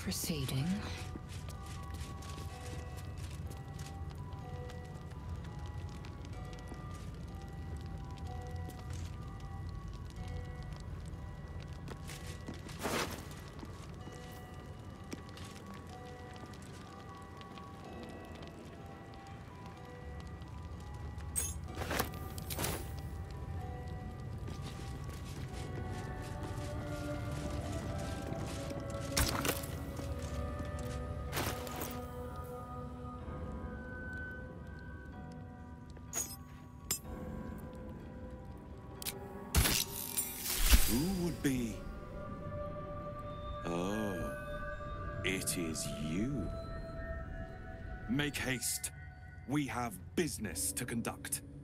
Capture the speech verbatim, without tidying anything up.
proceeding. Who would be? Oh, it is you. Make haste. We have business to conduct.